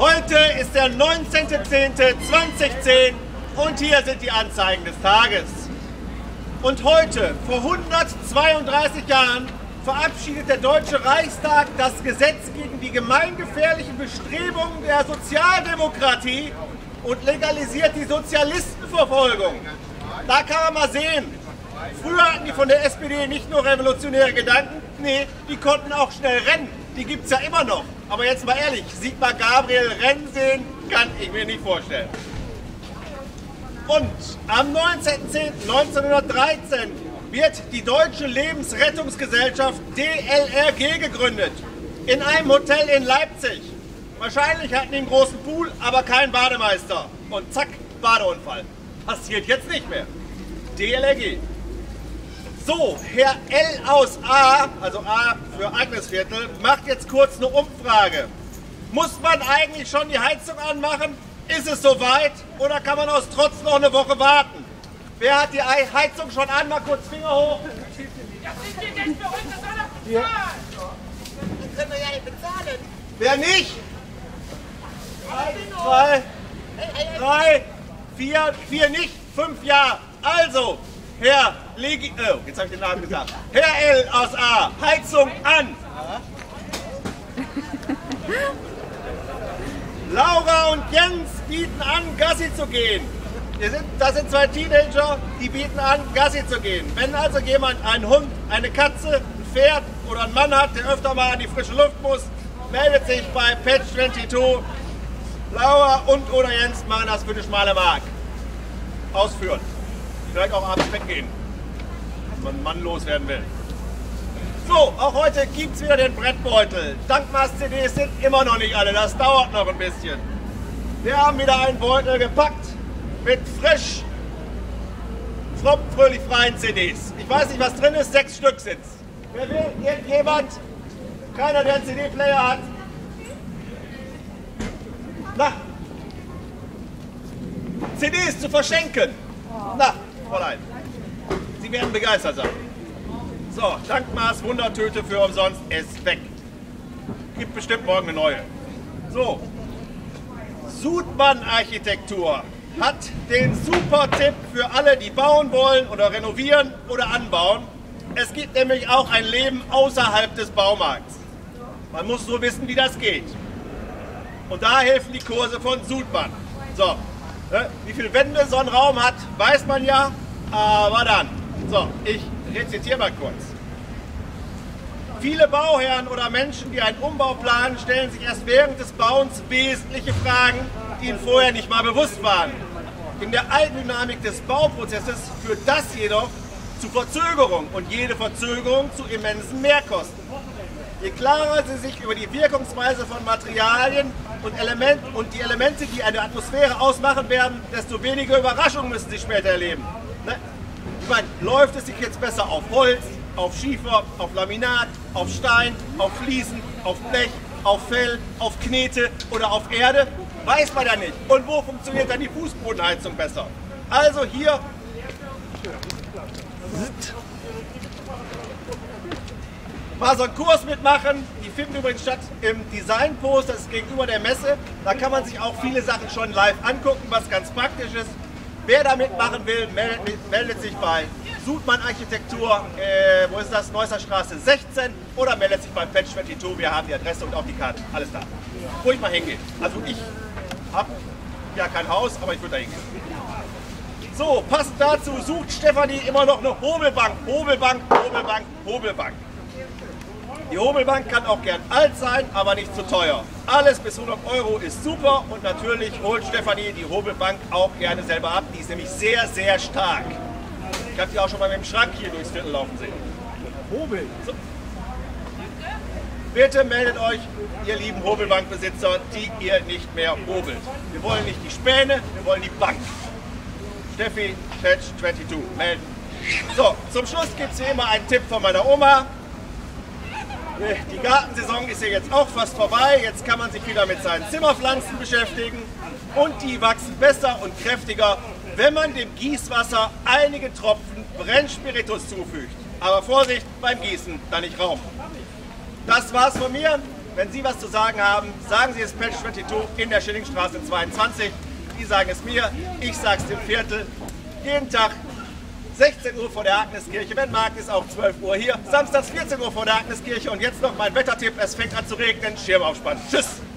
Heute ist der 19.10.2010 und hier sind die Anzeigen des Tages. Und heute, vor 132 Jahren, verabschiedet der Deutsche Reichstag das Gesetz gegen die gemeingefährlichen Bestrebungen der Sozialdemokratie und legalisiert die Sozialistenverfolgung. Da kann man mal sehen, früher hatten die von der SPD nicht nur revolutionäre Gedanken, nee, die konnten auch schnell rennen. Die gibt es ja immer noch. Aber jetzt mal ehrlich, Sigmar Gabriel rennen sehen, kann ich mir nicht vorstellen. Und am 19.10.1913 wird die Deutsche Lebensrettungsgesellschaft DLRG gegründet. In einem Hotel in Leipzig. Wahrscheinlich hatten die einen großen Pool, aber keinen Bademeister. Und zack, Badeunfall. Passiert jetzt nicht mehr. DLRG. So, Herr L aus A, also A für Agnesviertel, macht jetzt kurz eine Umfrage. Muss man eigentlich schon die Heizung anmachen? Ist es soweit? Oder kann man aus Trotz noch eine Woche warten? Wer hat die Heizung schon an? Mal kurz Finger hoch. Das ist hier Geld für uns, das soll er bezahlen. Das können wir ja nicht bezahlen. Wer nicht? 1, 2, 3, 4 nicht, 5 ja. Also, Herr jetzt habe ich den Namen gesagt. Herr L aus A, Heizung an. Laura und Jens bieten an, Gassi zu gehen. Das sind zwei Teenager, die bieten an, Gassi zu gehen. Wenn also jemand einen Hund, eine Katze, ein Pferd oder einen Mann hat, der öfter mal an die frische Luft muss, meldet sich bei Patch 22. Laura und oder Jens machen das für eine schmale Mark. Ausführen. Vielleicht auch abends weggehen, wenn man Mann loswerden will. So, auch heute gibt es wieder den Brettbeutel. Dankmaß-CDs sind immer noch nicht alle, das dauert noch ein bisschen. Wir haben wieder einen Beutel gepackt mit frisch, fromm, fröhlich freien CDs. Ich weiß nicht, was drin ist, 6 Stück sind's. Wer will? Irgendjemand? Keiner, der einen CD-Player hat? Na? CDs zu verschenken. Na, Fräulein. Sie werden begeistert sein. So, Dankmaß, Wundertüte für umsonst, ist weg. Gibt bestimmt morgen eine neue. So, Sudmann Architektur hat den super Tipp für alle, die bauen wollen oder renovieren oder anbauen. Es gibt nämlich auch ein Leben außerhalb des Baumarkts. Man muss nur wissen, wie das geht. Und da helfen die Kurse von Sudmann. So, wie viele Wände so ein Raum hat, weiß man ja, aber dann. So, ich rezitiere mal kurz. Viele Bauherren oder Menschen, die einen Umbau planen, stellen sich erst während des Bauens wesentliche Fragen, die ihnen vorher nicht mal bewusst waren. In der Eigendynamik des Bauprozesses führt das jedoch zu Verzögerung und jede Verzögerung zu immensen Mehrkosten. Je klarer Sie sich über die Wirkungsweise von Materialien und die Elemente, die eine Atmosphäre ausmachen werden, desto weniger Überraschungen müssen Sie später erleben. Ne? Ich meine, läuft es sich jetzt besser auf Holz, auf Schiefer, auf Laminat, auf Stein, auf Fliesen, auf Blech, auf Fell, auf Knete oder auf Erde? Weiß man ja nicht. Und wo funktioniert dann die Fußbodenheizung besser? Also hier mal so einen Kurs mitmachen. Die finden übrigens statt im Designpost, das ist gegenüber der Messe. Da kann man sich auch viele Sachen schon live angucken, was ganz praktisch ist. Wer da mitmachen will, meldet sich bei Sudmann Architektur, wo ist das? Neusser Straße 16 oder meldet sich bei Patch 22. Wir haben die Adresse und auch die Karte. Alles da. Wo ich mal hingehe. Also ich habe ja kein Haus, aber ich würde da hingehen. So, passend dazu sucht Stefanie immer noch eine Hobelbank. Hobelbank, Hobelbank, Hobelbank. Die Hobelbank kann auch gern alt sein, aber nicht zu teuer. Alles bis 100 € ist super und natürlich holt Stefanie die Hobelbank auch gerne selber ab. Die ist nämlich sehr, sehr stark. Ich habe die auch schon mal mit dem Schrank hier durchs Viertel laufen sehen. Hobel. So. Bitte meldet euch, ihr lieben Hobelbankbesitzer, die ihr nicht mehr hobelt. Wir wollen nicht die Späne, wir wollen die Bank. Steffi, Patch 22, melden. So, zum Schluss gibt es hier immer einen Tipp von meiner Oma. Die Gartensaison ist ja jetzt auch fast vorbei. Jetzt kann man sich wieder mit seinen Zimmerpflanzen beschäftigen. Und die wachsen besser und kräftiger, wenn man dem Gießwasser einige Tropfen Brennspiritus zufügt. Aber Vorsicht beim Gießen, da nicht rauchen. Das war's von mir. Wenn Sie was zu sagen haben, sagen Sie es Page 22 in der Schillingstraße 22. Die sagen es mir, ich sage es dem Viertel. Jeden Tag 16 Uhr vor der Agneskirche, wenn Markt ist, auch 12 Uhr hier. Samstags 14 Uhr vor der Agneskirche und jetzt noch mein Wettertipp, es fängt an zu regnen, Schirm aufspannen. Tschüss!